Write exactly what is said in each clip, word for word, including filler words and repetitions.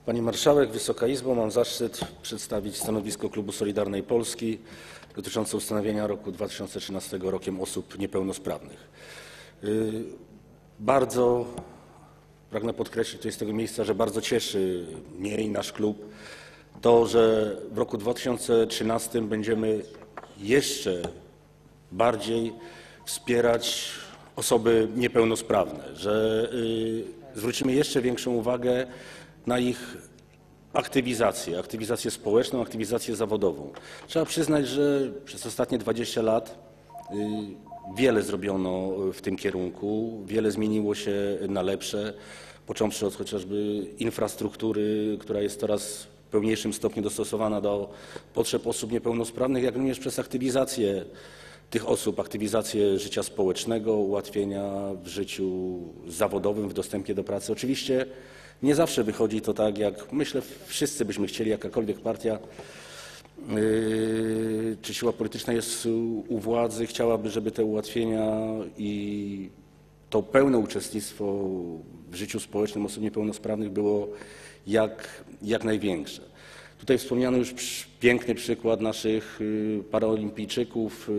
Pani Marszałek, Wysoka Izbo, mam zaszczyt przedstawić stanowisko Klubu Solidarnej Polski dotyczące ustanowienia roku dwa tysiące trzynastego rokiem osób niepełnosprawnych. Bardzo pragnę podkreślić tutaj z tego miejsca, że bardzo cieszy mnie i nasz klub to, że w roku dwa tysiące trzynastym będziemy jeszcze bardziej wspierać osoby niepełnosprawne, że zwrócimy jeszcze większą uwagę na ich aktywizację, aktywizację społeczną, aktywizację zawodową. Trzeba przyznać, że przez ostatnie dwadzieścia lat wiele zrobiono w tym kierunku, wiele zmieniło się na lepsze, począwszy od chociażby infrastruktury, która jest coraz w pełniejszym stopniu dostosowana do potrzeb osób niepełnosprawnych, jak również przez aktywizację tych osób, aktywizację życia społecznego, ułatwienia w życiu zawodowym, w dostępie do pracy. Oczywiście nie zawsze wychodzi to tak, jak myślę wszyscy byśmy chcieli, jakakolwiek partia yy, czy siła polityczna jest u władzy, chciałaby, żeby te ułatwienia i to pełne uczestnictwo w życiu społecznym osób niepełnosprawnych było jak, jak największe. Tutaj wspomniano już piękny przykład naszych paraolimpijczyków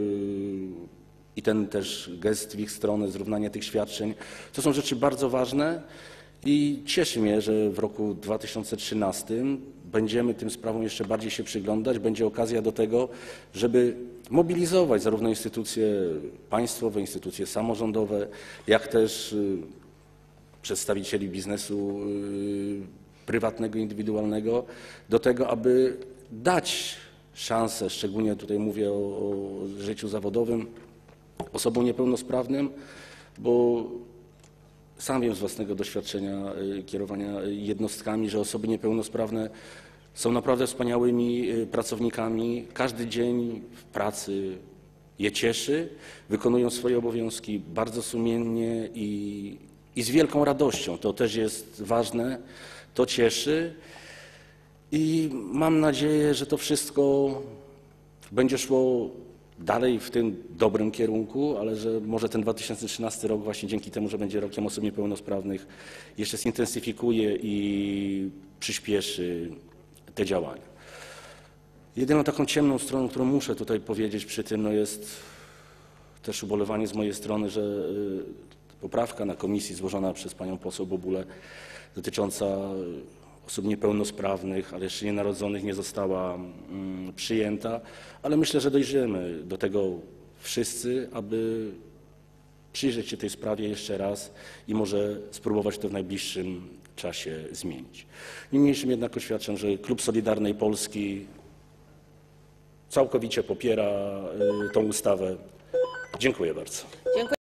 i ten też gest w ich stronę, zrównanie tych świadczeń. To są rzeczy bardzo ważne i cieszy mnie, że w roku dwa tysiące trzynastym będziemy tym sprawom jeszcze bardziej się przyglądać. Będzie okazja do tego, żeby mobilizować zarówno instytucje państwowe, instytucje samorządowe, jak też przedstawicieli biznesu prywatnego, indywidualnego do tego, aby dać szansę, szczególnie tutaj mówię o, o życiu zawodowym, osobom niepełnosprawnym, bo sam wiem z własnego doświadczenia kierowania jednostkami, że osoby niepełnosprawne są naprawdę wspaniałymi pracownikami. Każdy dzień w pracy je cieszy, wykonują swoje obowiązki bardzo sumiennie i, i z wielką radością. To też jest ważne. To cieszy i mam nadzieję, że to wszystko będzie szło dalej w tym dobrym kierunku, ale że może ten dwa tysiące trzynasty rok właśnie dzięki temu, że będzie rokiem osób niepełnosprawnych, jeszcze zintensyfikuje i przyspieszy te działania. Jedyną taką ciemną stroną, którą muszę tutaj powiedzieć przy tym, no jest też ubolewanie z mojej strony, że poprawka na komisji złożona przez panią poseł Bobulę dotycząca osób niepełnosprawnych, ale jeszcze nienarodzonych nie została mm, przyjęta, ale myślę, że dojdziemy do tego wszyscy, aby przyjrzeć się tej sprawie jeszcze raz i może spróbować to w najbliższym czasie zmienić. Niemniejszym jednak oświadczam, że Klub Solidarnej Polski całkowicie popiera y, tą ustawę. Dziękuję bardzo.